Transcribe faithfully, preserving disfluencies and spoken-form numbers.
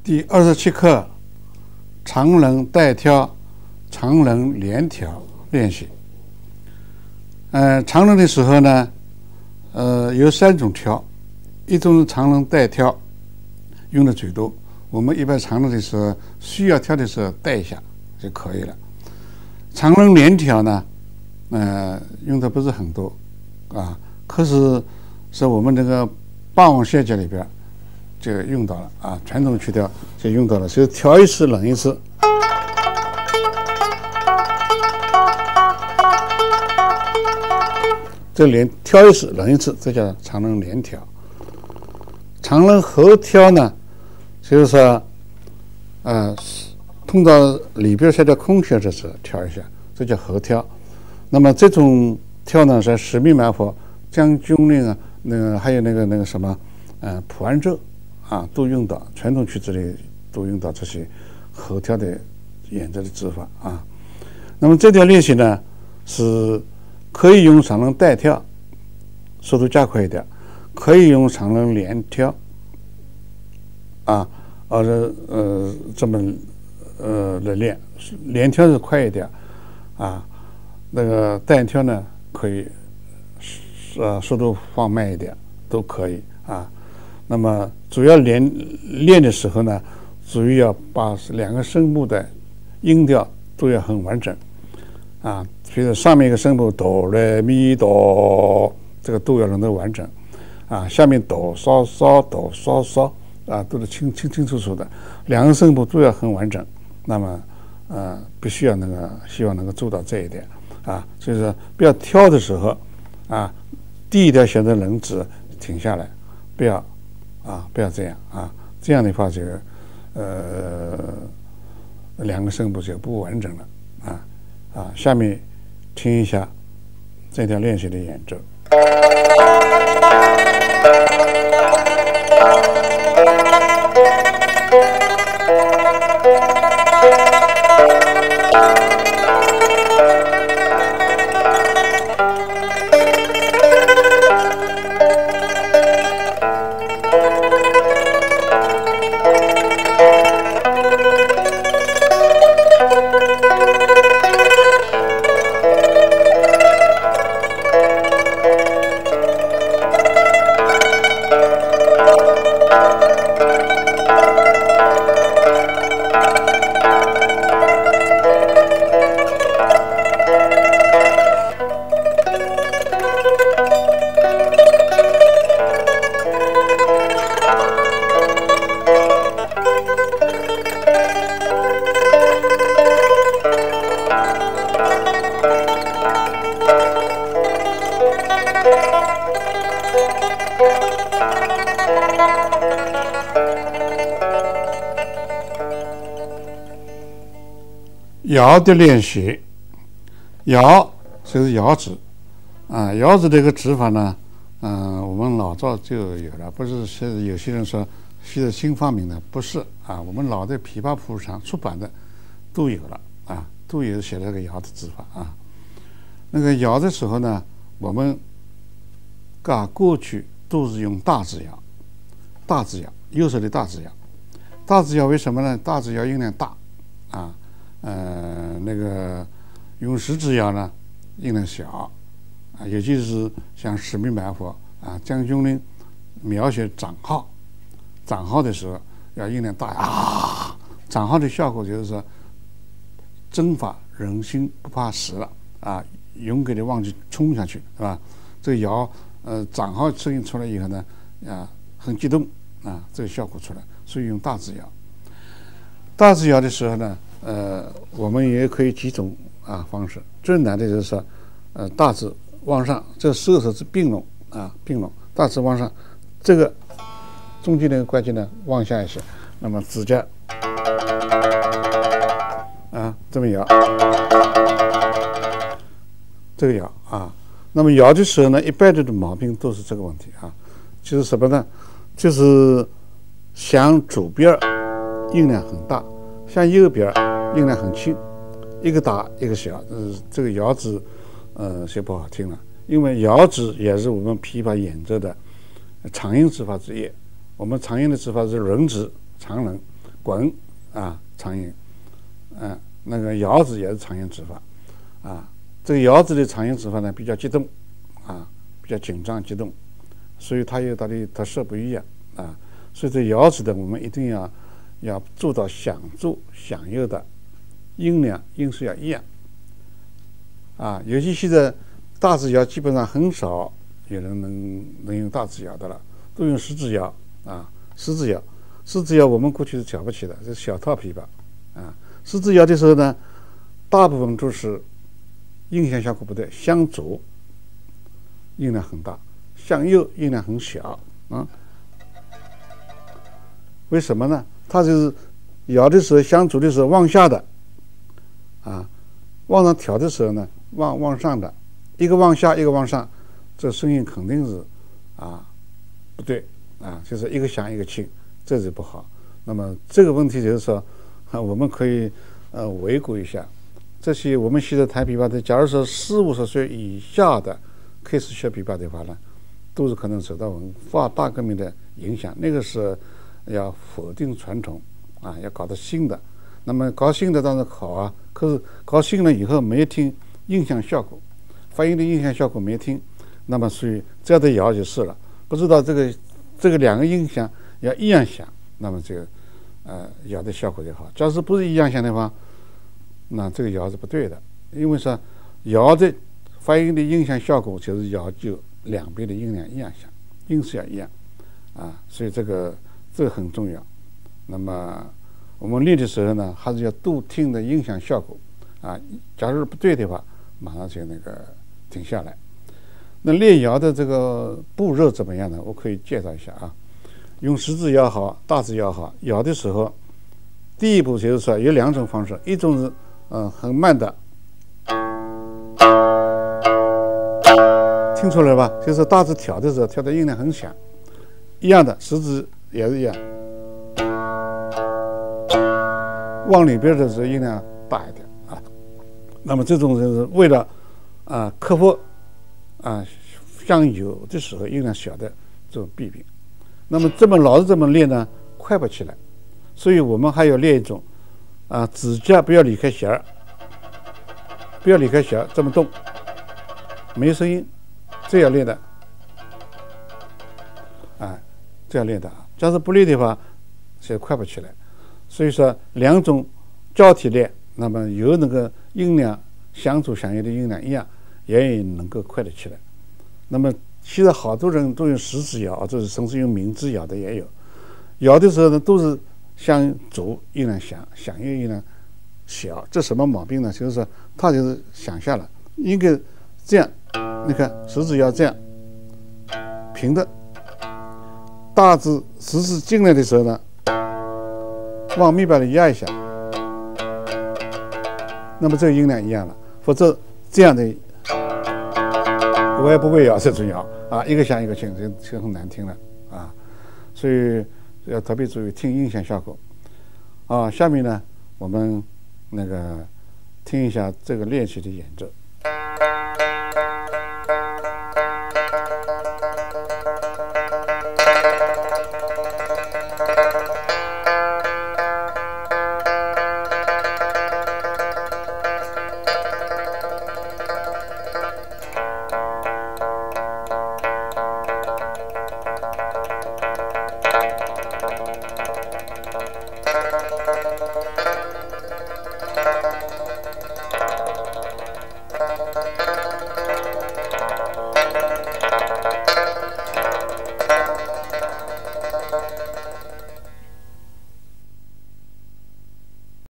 第二十七课长棱带挑、长棱连挑练习。呃，长棱的时候呢，呃，有三种挑，一种是长棱带挑，用的最多。我们一般长棱的时候，需要挑的时候带一下就可以了。长棱连挑呢，呃，用的不是很多啊，可是是我们这个霸王削节里边就用到了啊，传统曲调就用到了，所以挑一次冷一次。这连挑一次冷一次，这叫长棱连挑。长棱合挑呢，就是说，呃，碰到里边这条空穴的时候挑一下，这叫合挑。那么这种挑呢，在十面埋伏、将军令啊，那个还有那个那个什么，呃，普安咒啊，都用到传统曲子里都用到这些合挑的演奏的指法啊。那么这条练习呢，是可以用长棱带挑，速度加快一点；可以用长棱连挑，啊，或者呃这么呃来练。连挑是快一点，啊，那个带挑呢可以呃速度放慢一点，都可以啊。那么主要练练的时候呢，注意要把两个声部的音调都要很完整啊。比如上面一个声部哆来咪哆，这个都要能够完整啊。下面哆嗦嗦哆嗦嗦啊，都是清清清楚楚的，两个声部都要很完整。那么呃，必须要那个希望能够做到这一点啊。所以说，不要挑的时候啊，第一条弦的棱指停下来，不要啊，不要这样啊，这样的话就呃两个声部就不完整了啊啊。下面听一下这条练习的演奏。摇的练习，摇就是摇指啊，摇指这个指法呢，嗯、呃，我们老早就有了，不是是有些人说是新发明的，不是啊，我们老的琵琶谱上出版的都有了啊，都有写了这个摇的指法啊。那个摇的时候呢，我们啊过去都是用大指摇，大指摇，右手的大指摇，大指摇为什么呢？大指摇音量大啊。呃，那个用食指摇呢，音量小啊，尤其是像十面埋伏啊、将军令描写长号，长号的时候要音量大啊。长号的效果就是说，征发人心不怕死了啊，勇敢的往前冲下去，是吧？这个摇呃长号声音出来以后呢，啊，很激动啊，这个效果出来，所以用大指摇。大指摇的时候呢，呃，我们也可以几种啊方式。最难的就是说，呃，大指往上，这四个手指并拢啊，并拢，大指往上，这个中间那个关节呢往下一些，那么指甲啊这么摇，这个摇啊。那么摇的时候呢，一般的毛病都是这个问题啊，就是什么呢？就是向左边音量很大，向右边音量很轻，一个大一个小，呃，这个摇指，呃，就不好听了。因为摇指也是我们琵琶演奏的长音指法之一。我们长音的指法是人指长棱， 滚啊长音，嗯、呃，那个摇子也是长音指法，啊，这个摇子的长音指法呢比较激动，啊，比较紧张激动，所以它有它的特色不一样啊。所以这摇子的我们一定要要做到响助响右的音量音数要一样，啊，尤其现在大指摇基本上很少有人能能用大指摇的了，都用十指摇啊，十指摇。十指摇我们过去是瞧不起的，这是小套琵琶啊。十指摇的时候呢，大部分都是音响效果不对，向左音量很大，向右音量很小啊。为什么呢？它就是摇的时候，向左的时候往下的啊，往上调的时候呢，往往上的，一个往下，一个往上，这声音肯定是啊不对啊，就是一个响一个轻。这是不好。那么这个问题就是说，啊、我们可以呃回顾一下，这些我们现在弹琵琶的，假如说四五十岁以下的开始学琵琶的话呢，都是可能受到文化大革命的影响。那个是要否定传统啊，要搞到新的。那么搞新的当然好啊，可是搞新了以后没听音响效果，发音的音响效果没听，那么所以这样的摇就是了。不知道这个这个两个音响要一样响，那么这个呃摇的效果就好。假如不是一样响的话，那这个摇是不对的。因为说摇的发音的音响效果就是摇就两边的音量一样响，音数要一样啊，所以这个这个很重要。那么我们练的时候呢，还是要多听的音响效果啊。假如不对的话，马上就那个停下来。那练摇的这个步骤怎么样呢？我可以介绍一下啊。用十指摇好，大指摇好，摇的时候，第一步就是说有两种方式，一种是嗯、呃、很慢的，听出来吧？就是大指调的时候，调的音量很响，一样的，十指也是一样，往里边的时候音量大一点啊。那么这种就是为了啊、呃、克服啊向右的时候音量小的这种弊病。那么这么老是这么练呢，快不起来，所以我们还要练一种啊，指甲不要离开弦儿，不要离开弦儿，这么动，没声音，这样练的，啊，这样练的啊。假如不练的话，是快不起来。所以说两种交替练，那么有那个音量响左响右的音量一样，也能够快得起来。那么现在好多人都用十指摇，就是甚至用明指摇的也有。摇的时候呢，都是向左音量响，响右音量小。这什么毛病呢？就是说他就是想下了，应该这样。你看十指要这样平的，大指十指进来的时候呢，往密把里压一下，那么这个音量一样了。否则这样的我也不会摇这种摇啊，一个响一个轻，这就很难听了啊。所以要特别注意听音响效果啊。下面呢，我们那个听一下这个练习的演奏。